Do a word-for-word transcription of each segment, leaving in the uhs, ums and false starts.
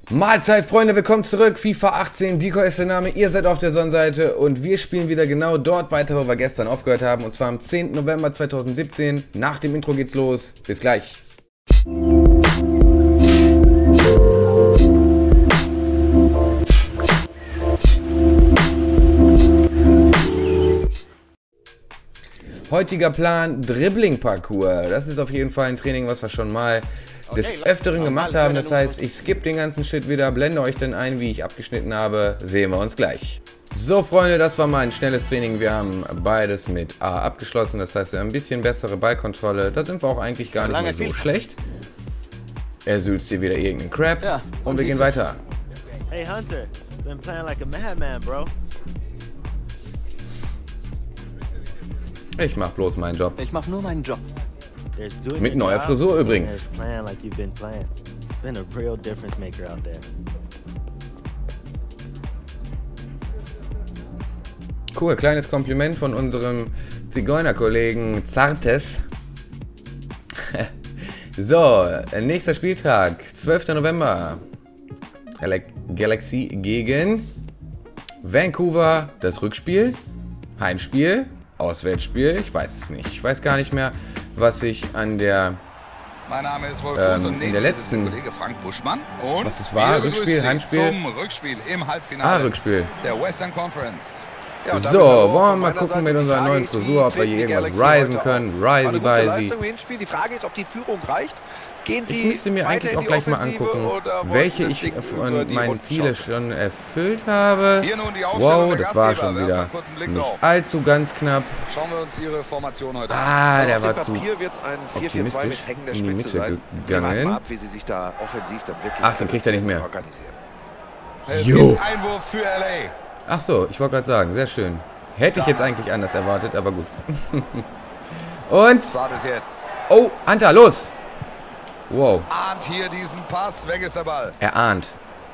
Mahlzeit, Freunde, willkommen zurück. FIFA achtzehn, Diko ist der Name, ihr seid auf der Sonnenseite und wir spielen wieder genau dort weiter, wo wir gestern aufgehört haben. Und zwar am zehnten November zweitausendsiebzehn. Nach dem Intro geht's los. Bis gleich. Heutiger Plan, Dribbling-Parcours. Das ist auf jeden Fall ein Training, was wir schon mal des Öfteren gemacht haben. Das heißt, ich skippe den ganzen Shit wieder, blende euch dann ein, wie ich abgeschnitten habe. Sehen wir uns gleich. So, Freunde, das war mal ein schnelles Training. Wir haben beides mit A abgeschlossen. Das heißt, wir haben ein bisschen bessere Ballkontrolle. Da sind wir auch eigentlich gar nicht mehr so schlecht. Er sülzt hier wieder irgendeinen Crap. Ja, und wir gehen weiter. Hey Hunter, been playing like a madman, bro. Ich mach bloß meinen Job. Ich mach nur meinen Job. Mit neuer Frisur übrigens. Cool, kleines Kompliment von unserem Zigeunerkollegen Zartes. So, nächster Spieltag, zwölfter November. Galaxy gegen Vancouver, das Rückspiel, Heimspiel, Auswärtsspiel, ich weiß es nicht. Ich weiß gar nicht mehr, was ich an der Mein Name ist Wolf ähm, und in der letzten Kollege Frank Buschmann. Und was es war, Rückspiel, Heimspiel? Zum Rückspiel im Halbfinale Ah, Rückspiel. der Western Conference. Ja, so, wollen wir mal gucken mit unserer neuen Frisur, ob wir hier irgendwas risen können. Risey Bisey. Die Frage ist, ob die Führung reicht. Gehen Sie ich müsste mir eigentlich auch gleich mal angucken, welche ich von meinen Zielen schon erfüllt habe. Wow, das war schon wieder nicht allzu ganz knapp. Schauen wir uns Ihre Formation heute an. Ah, der war zu optimistisch in die Mitte gegangen. Ach, den kriegt er nicht mehr. Jo. Einwurf für L A. Ach so, ich wollte gerade sagen, sehr schön. Hätte ich jetzt eigentlich anders erwartet, aber gut. Und, oh, Hunter, los! Wow. Ahnt hier diesen Pass, weg ist der Ball. Er ahnt.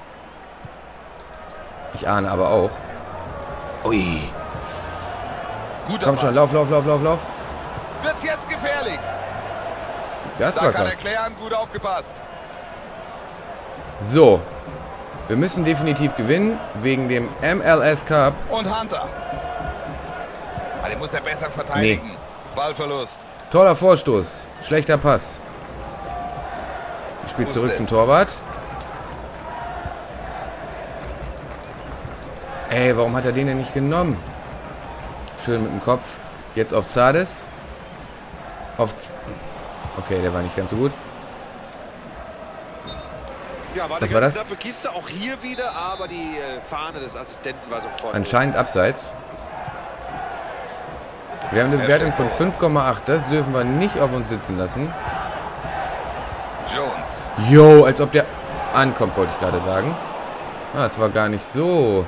Ich ahne aber auch. Ui. Guter Komm schon, Pass. lauf, lauf, lauf, lauf, lauf. Wird's jetzt gefährlich? Das Da war kann krass. erklären, gut aufgepasst. So. Wir müssen definitiv gewinnen, wegen dem M L S Cup. Und Hunter. Aber den muss er besser verteidigen. Nee. Ballverlust. Toller Vorstoß. Schlechter Pass. Spielt zurück zum Torwart. Ey, warum hat er den denn nicht genommen? Schön mit dem Kopf. Jetzt auf Zardes. Auf Z okay, der war nicht ganz so gut. Ja, war Was war das? knappe Kiste, auch hier wieder, aber die äh, Fahne des Assistenten war sofort. Anscheinend abseits. Wir haben eine Bewertung von fünf Komma acht. Das dürfen wir nicht auf uns sitzen lassen. Jones. Jo, als ob der ankommt, wollte ich gerade sagen. Ah, das war gar nicht so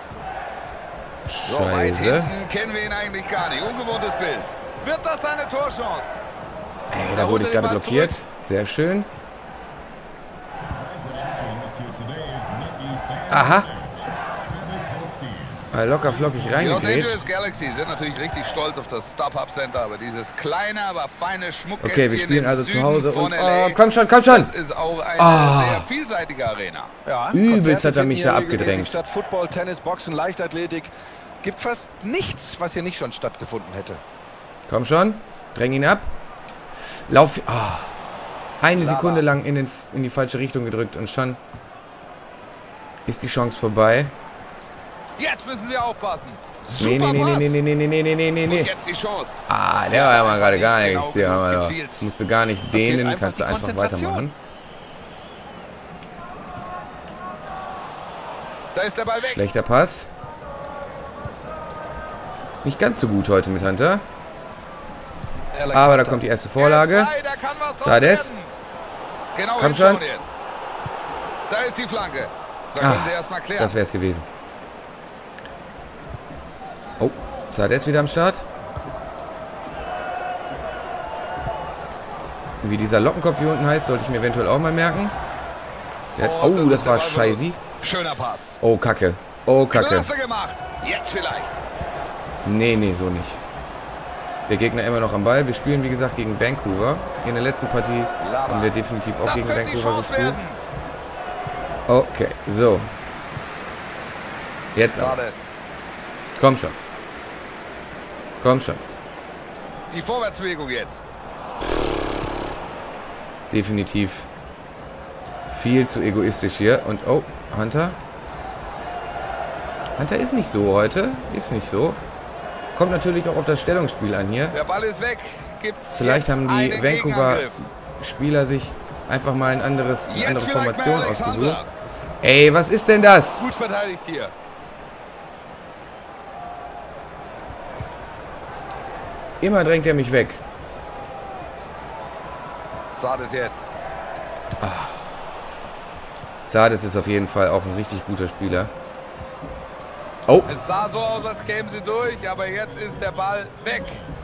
So weit scheiße. hinten kennen wir ihn eigentlich gar nicht. Ungewohntes Bild. Wird das eine Torchance? Ey, da wurde ich gerade blockiert. Sehr schön. Aha. Mal locker flockig Die Los Angeles reingedreht. Galaxy sind natürlich richtig stolz auf das Stop-Up-Center, aber dieses kleine, aber feine Schmuckkästchen Okay, wir spielen im also zu Süden Hause von und... L A, Oh, komm schon, komm schon! das ist auch eine Ah. sehr vielseitige Arena. Ja, Übelst hat er mich da abgedrängt. Statt Football, Tennis, Boxen, Leichtathletik. Gibt fast nichts, was hier nicht schon stattgefunden hätte. Komm schon. Dräng ihn ab. Lauf... Ah. Eine Sekunde lang in, den, in die falsche Richtung gedrückt und schon ist die Chance vorbei. Jetzt müssen sie aufpassen. Nee, nee, nee, nee, nee, nee, nee, nee, nee, nee, nee, nee. Und jetzt die Chance. Ah, der war ja mal gerade gar Genau nichts. Hier haben wir doch. gezielt. Musst du gar nicht fehlt dehnen, einfach kannst du die einfach Konzentration. weitermachen. Da ist der Ball weg. Schlechter Pass. Nicht ganz so gut heute mit Hunter. Aber da kommt die erste Vorlage. Frei, da kann was draus Zardes. werden. Genau Komm schon. hinschauen jetzt. Da ist die Flanke. Da Ah, können sie erstmal klären. das wäre es gewesen. Oh, Zardes wieder am Start. Wie dieser Lockenkopf hier unten heißt, sollte ich mir eventuell auch mal merken. Der hat, Und oh, ist das der war Ball scheiße. Schöner Pass. Oh, Kacke. Oh, Kacke. Klasse gemacht. Jetzt vielleicht. Nee, nee, so nicht. Der Gegner immer noch am Ball. Wir spielen, wie gesagt, gegen Vancouver. In der letzten Partie haben wir definitiv auch Das gegen könnte die Vancouver Chance gespielt. werden. Okay, so. Jetzt aber. Komm schon. Komm schon. Die Vorwärtsbewegung jetzt. Definitiv viel zu egoistisch hier. Und, oh, Hunter. Hunter ist nicht so heute. Ist nicht so. Kommt natürlich auch auf das Stellungsspiel an hier. Der Ball ist weg. Gibt's Vielleicht haben die einen Vancouver-Spieler sich einfach mal ein anderes, eine andere Jetzt Formation vielleicht mal ausgesucht. Ey, was ist denn das? Gut verteidigt hier. Immer drängt er mich weg. Zardes jetzt. Zardes ist auf jeden Fall auch ein richtig guter Spieler. Oh. Es sah so aus, als kämen sie durch, aber jetzt ist der Ball weg.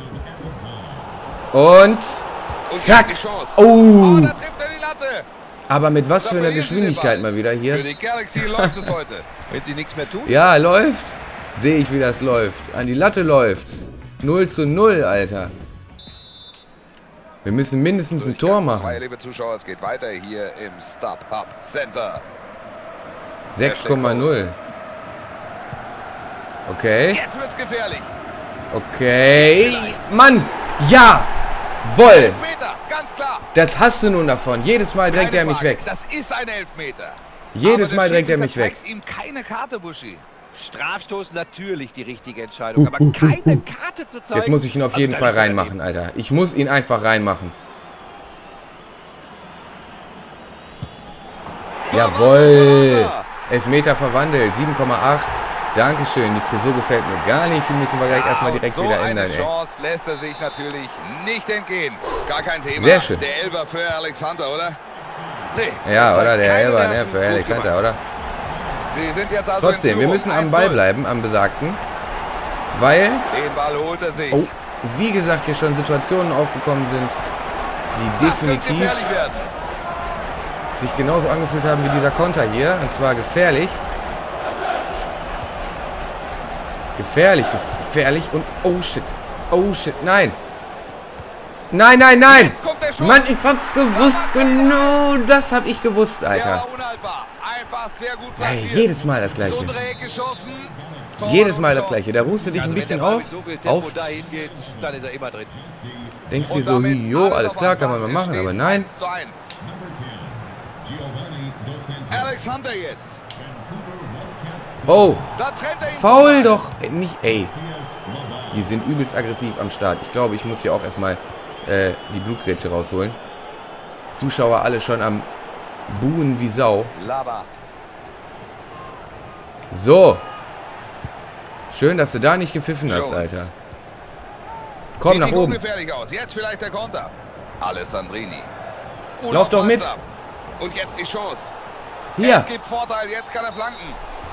Und Und zack. jetzt die Chance. Oh. Oh, da trifft er die Latte. Aber mit was Da für einer verlieren sie den Geschwindigkeit Ball. mal wieder Für hier. die Galaxy läuft es heute. Wenn sie nichts mehr tun. Ja, läuft. Sehe ich, wie das läuft. An die Latte läuft's. null zu null, Alter. Wir müssen mindestens ein Tor Zwei, machen. liebe Zuschauer, es geht weiter hier im StubHub Center. sechs Komma null. Okay. Jetzt wird's gefährlich. Okay. Mann. Ja. Woll. Meter, ganz klar. Das hast du nun davon. Jedes Mal drängt Keine er mich Frage. weg. Das ist ein Elfmeter. Jedes Aber Mal der drängt er mich Schiedsrichter weg. zeigt ihm keine Karte, Buschi. Strafstoß natürlich die richtige Entscheidung, aber keine Karte zu zeigen. Jetzt muss ich ihn auf Also jeden da Fall ist er reinmachen, Alter. Ich muss ihn einfach reinmachen. Jawohl. Elfmeter verwandelt. sieben Komma acht. Dankeschön. Die Frisur gefällt mir gar nicht. Die müssen wir gleich Ja, erstmal und direkt so wieder eine ändern, ey. Chance lässt er sich natürlich nicht entgehen. Gar kein Thema. Sehr schön. Der Elber für Alexander, oder? Nee. Ja, zeigt oder? Der keine Elber, ne? Nerven. Für Gut Alexander, gemacht. oder? Sie sind jetzt also Trotzdem, in wir Führung. müssen am eins Ball null. bleiben, am besagten. Weil, Den Ball holt er sich. oh, wie gesagt, hier schon Situationen aufgekommen sind, die Das könnte definitiv gefährlich werden. sich genauso angefühlt haben wie dieser Konter hier. Und zwar gefährlich. Gefährlich, gefährlich und oh shit. Oh shit, nein. Nein, nein, nein. Jetzt kommt der Schuss. Mann, ich hab's gewusst. Genau das hab ich gewusst, Der Alter. war unhaltbar. Einfach sehr gut Hey, platziert. jedes Mal das Ins Gleiche. untere Eck geschossen. Tor Jedes und Mal das Chance. Gleiche. Da ruhst du dich ein Also bisschen wenn der Ball auf. mit so viel Tempo auf dahin geht, dann ist er immer drin. denkst dir Und so, damit jo, alles auf klar, kann man mal Anfang. machen. Es Aber steht nein. eins zu eins. Alexander jetzt. Oh, Da trennt er ihn faul vorbei. doch. Ey, nicht, ey. Die sind übelst aggressiv am Start. Ich glaube, ich muss hier auch erstmal äh, die Blutgrätsche rausholen. Zuschauer alle schon am Buhen wie Sau. Lava. So. Schön, dass du da nicht gepfiffen hast, Jones. Alter. Komm Sieht nach nicht oben. ungefährlich aus. Jetzt vielleicht der Konter. Alessandrini. Lauf doch mit. Und jetzt die Chance. Hier. Es gibt Vorteil. Jetzt kann er flanken.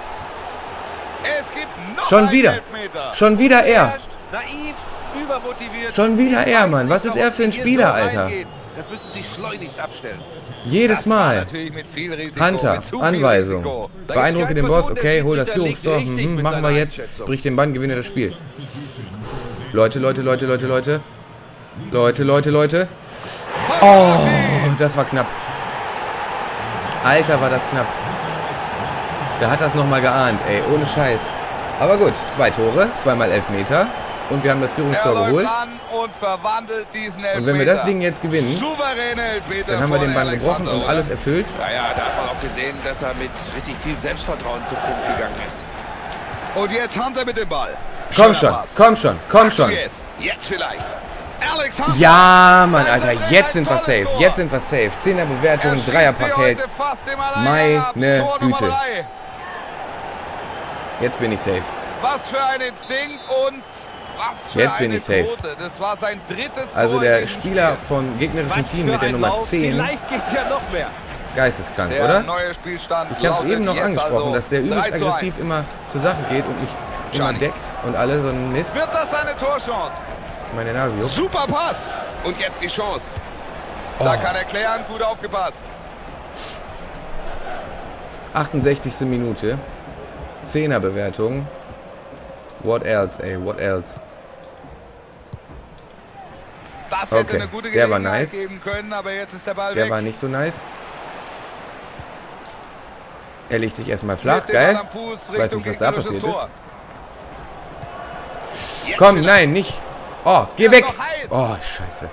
Es gibt noch Schon einen wieder. Elfmeter. Schon wieder er. Naiv, übermotiviert. Schon wieder Ich er, weiß Mann. nicht, Was ist warum er für ein die hier Spieler, so Alter? reingehen. Das müssen sie schleunigst abstellen. Jedes Das war Mal. natürlich mit viel Risiko, Hunter, mit zu viel Anweisung. Risiko. Da Beeindrucke gibt's den kein Boss. Vertun, Okay, der hol das Schiedsrichter liegt Führungstor. richtig Mhm, mit machen wir seiner jetzt. Einschätzung. Brich den Bann, gewinne das Spiel. Leute, Leute, Leute, Leute, Leute. Leute, Leute, Leute. Oh, das war knapp. Alter, war das knapp. Da hat das nochmal geahnt, ey. Ohne Scheiß. Aber gut, zwei Tore, zweimal Elfmeter. Und wir haben das Er Führungstor läuft geholt. an und verwandelt diesen Elfmeter. Und wenn wir das Ding jetzt gewinnen, Souveräne Elfmeter dann haben wir von den Bann gebrochen Alexander, und oder? alles erfüllt. Ja, ja, da hat man auch gesehen, dass er mit richtig viel Selbstvertrauen zum Punkt gegangen ist. Und jetzt Hunter mit dem Ball. Komm Schöner schon, Pass. komm schon, komm schon. Jetzt, jetzt vielleicht. Alexander. Ja, Mann, Alter, jetzt sind wir safe. Jetzt sind wir safe. Zehner Bewertung, Dreierpaket. Meine Güte. Jetzt bin ich safe. Was für ein Instinkt und was für Jetzt bin eine ich safe. Quote. Das war sein drittes Also Tor der in diesem Spieler Spiel. vom gegnerischen Was Team für mit der ein Nummer Lauf. zehn, Vielleicht geht ja noch mehr. geisteskrank, Der oder? neue Spielstand Ich habe es lautet eben noch jetzt angesprochen, also dass der übelst drei zu aggressiv eins. immer zur Sache geht und mich immer Gianni. deckt und alle so ein Mist. Wird das seine Torchance? Meine Nase juckt. Super Pass. Und jetzt die Chance. Oh. Da kann er klären, gut aufgepasst. achtundsechzigste Minute. Zehner Bewertung. What else, ey, what else? Das hätte Okay, eine gute der war Gelegenheit nice. geben können, aber jetzt ist der Ball Der weg. war nicht so nice. Er legt sich erstmal flach, geil. Ich weiß nicht, was da passiert ist. Komm, nein, nicht. Oh, geh weg. Oh, scheiße.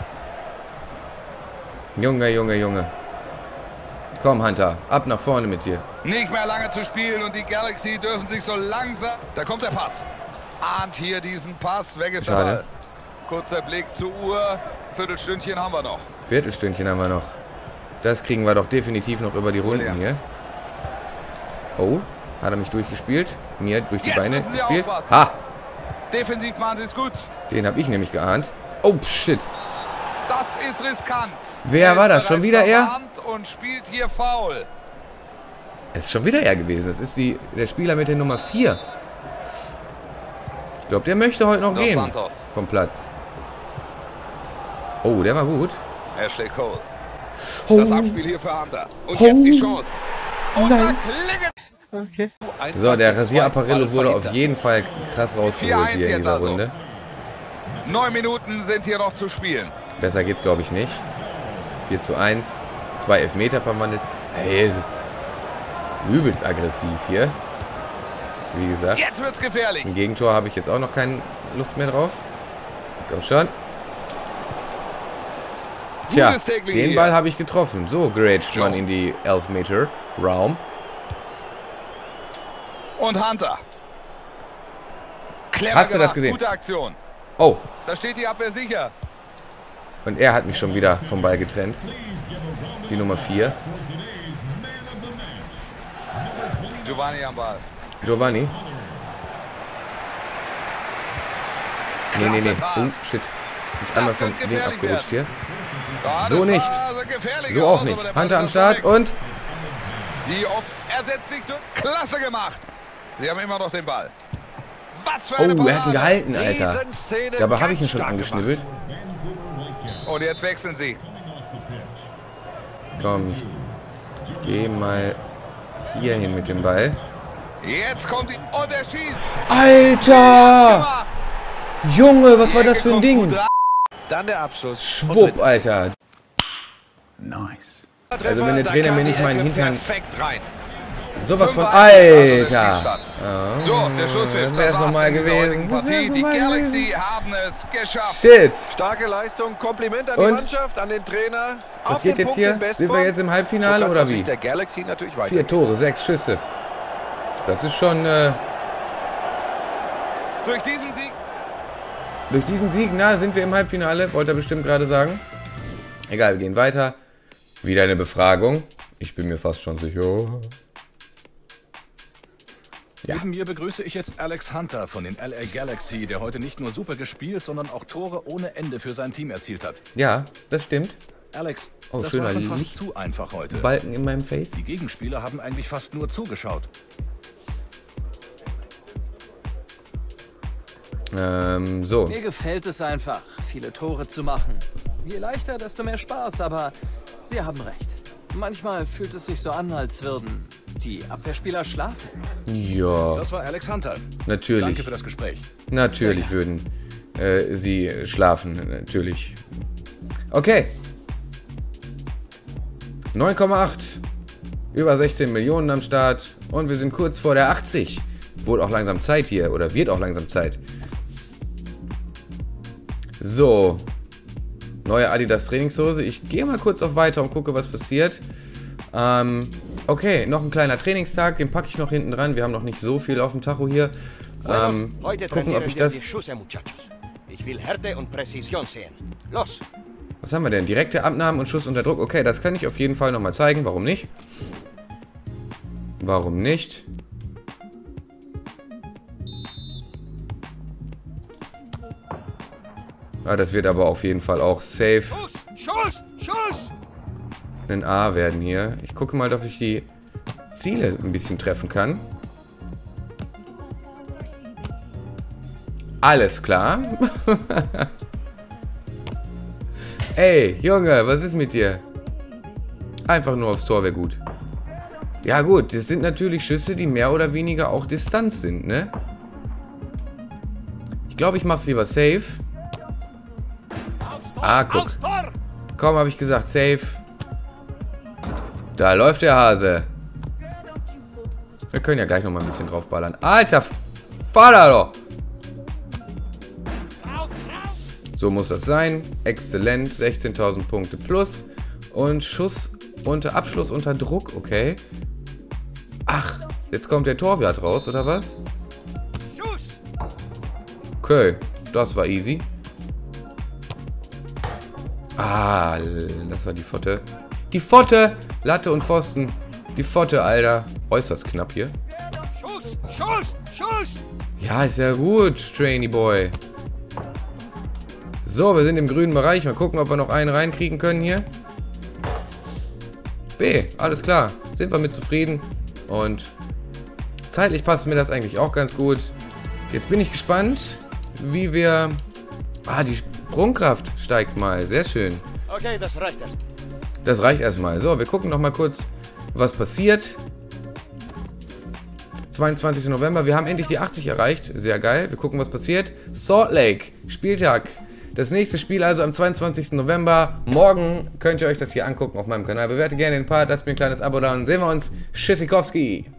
Junge, Junge, Junge. Komm, Hunter, ab nach vorne mit dir. Nicht mehr lange zu spielen und die Galaxy dürfen sich so langsam... Da kommt der Pass. Ahnt hier diesen Pass. Weg ist der Ball. Kurzer Blick zur Uhr. Viertelstündchen haben wir noch. Viertelstündchen haben wir noch. Das kriegen wir doch definitiv noch über die Runden hier. Oh, hat er mich durchgespielt? Mir durch die Beine gespielt. Ha! Defensiv machen sie es gut. Den habe ich nämlich geahnt. Oh, shit. Das ist riskant. Wer war das? Schon wieder er? Und spielt hier faul. Es ist schon wieder er gewesen. Es ist die, der Spieler mit der Nummer vier. Ich glaube, der möchte heute noch gehen. Vom Platz. Oh, der war gut. Ashley Cole. Oh. Das Abspiel hier für Hunter. Und Oh. jetzt die Chance. Und Nice. Okay. So, der Rasierapparillo wurde auf jeden Fall krass rausgeholt hier in dieser also. Runde. Neun Minuten sind hier noch zu spielen. Besser geht's, glaube ich, nicht. vier zu eins. Zwei Elfmeter verwandelt. Hey, ist übelst aggressiv hier. Wie gesagt. Jetzt wird's gefährlich. Ein Gegentor habe ich jetzt auch noch keine Lust mehr drauf. Komm schon. Tja, den Ball habe ich getroffen. So grätscht man in die Elfmeter-Raum. Und Hunter. Clever Hast du das gemacht. gesehen? Gute Aktion. Oh, Da steht die Abwehr sicher. und er hat mich schon wieder vom Ball getrennt. Die Nummer vier. Giovanni am Ball. Giovanni. Nee, nee, nee. Oh, shit. Nicht einmal vom Ding abgerutscht hier. Ja, So das nicht. sah also gefährlich So aus, auch nicht. aber der Ball Hunter am ist Start weg. und... Die Op er setzt sich durch. Klasse gemacht. Sie haben immer noch den Ball. Was für Oh, eine er hat ihn Parade. gehalten, Alter. Riesenszene, Dabei habe ich ihn ganz schon stark angeschnibbelt. Und jetzt wechseln sie. Komm, ich geh mal hier hin mit dem Ball. Jetzt kommt die... Und er schießt. Alter! Gemacht. Junge, was war das für ein Kommt Ding? gut rein. Dann der Abschluss. Schwupp, Alter. Nice. Also wenn der Trainer mir nicht meinen Hintern... Perfekt rein. Sowas von... Fünf eins, also Alter! der So, der Schlusspfiff. Das wär's Das noch war's mal in dieser gewesen. heutigen Das Partie. wär's noch Die mal Galaxy haben es geschafft. Shit! Starke Leistung, Kompliment an Und? die Mannschaft, an den Trainer. Was Auf geht den jetzt Punkt hier? in Bestform. Sind wir jetzt im Halbfinale So kann's oder aus wie? Sicht der Galaxy natürlich weiter. Vier Tore, sechs Schüsse. Das ist schon... Äh, Durch diesen Sieg. durch diesen Sieg, na, sind wir im Halbfinale. Wollte er bestimmt gerade sagen. Egal, wir gehen weiter. Wieder eine Befragung. Ich bin mir fast schon sicher. Ja. Neben mir begrüße ich jetzt Alex Hunter von den L A Galaxy, der heute nicht nur super gespielt, sondern auch Tore ohne Ende für sein Team erzielt hat. Ja, das stimmt. Alex, Oh, das schöner war schon fast Licht. zu einfach heute. Balken in meinem Face. Die Gegenspieler haben eigentlich fast nur zugeschaut. Ähm, so. Mir gefällt es einfach, viele Tore zu machen. Je leichter, desto mehr Spaß, aber Sie haben recht. Manchmal fühlt es sich so an, als würden die Abwehrspieler schlafen. Ja, Das war Alex Hunter. natürlich. Danke für das Gespräch. Natürlich würden äh, sie schlafen, natürlich. Okay. neun Komma acht. Über sechzehn Millionen am Start. Und wir sind kurz vor der achtzig. Wurde auch langsam Zeit hier. Oder wird auch langsam Zeit. So. Neue Adidas Trainingshose. Ich gehe mal kurz auf Weiter und gucke, was passiert. Ähm, okay, noch ein kleiner Trainingstag. Den packe ich noch hinten dran. Wir haben noch nicht so viel auf dem Tacho hier. Ähm, Heute gucken, ob trainieren ich wir die das... Schüsse, Muchachos. Ich will Härte und Präzision sehen. Los! Was haben wir denn? Direkte Abnahmen und Schuss unter Druck. Okay, das kann ich auf jeden Fall nochmal zeigen. Warum nicht? Warum nicht? Ah, das wird aber auf jeden Fall auch safe Schuss! Schuss! Schuss! ein A werden hier. Ich gucke mal, ob ich die Ziele ein bisschen treffen kann. Alles klar. Ey, Junge, was ist mit dir? Einfach nur aufs Tor wäre gut. Ja gut, das sind natürlich Schüsse, die mehr oder weniger auch Distanz sind, ne? Ich Ich glaube, ich mache es lieber safe. Ah, guck. Komm, habe ich gesagt, safe. Da läuft der Hase. Wir können ja gleich noch mal ein bisschen draufballern. Alter Vater doch! So muss das sein. Exzellent. sechzehntausend Punkte plus. Und Schuss unter Abschluss unter Druck. Okay. Ach, jetzt kommt der Torwart raus, oder was? Okay, das war easy. Ah, das war die Pfote. Die Pfote! Latte und Pfosten. Die Pfote, Alter. Äußerst knapp hier. Schuss, Schuss, Schuss! Ja, ist ja gut, Trainee Boy. So, wir sind im grünen Bereich. Mal gucken, ob wir noch einen reinkriegen können hier. B, alles klar. Sind wir mit zufrieden. Und zeitlich passt mir das eigentlich auch ganz gut. Jetzt bin ich gespannt, wie wir... Ah, die Sprungkraft steigt mal. Sehr schön. Okay, das reicht erst. Das reicht erstmal. So, wir gucken noch mal kurz, was passiert. zweiundzwanzigster November. Wir haben endlich die achtzig erreicht. Sehr geil. Wir gucken, was passiert. Salt Lake. Spieltag. Das nächste Spiel also am zweiundzwanzigsten November. Morgen könnt ihr euch das hier angucken auf meinem Kanal. Bewertet gerne den Part. Lasst mir ein kleines Abo da und sehen wir uns. Tschüssikowski.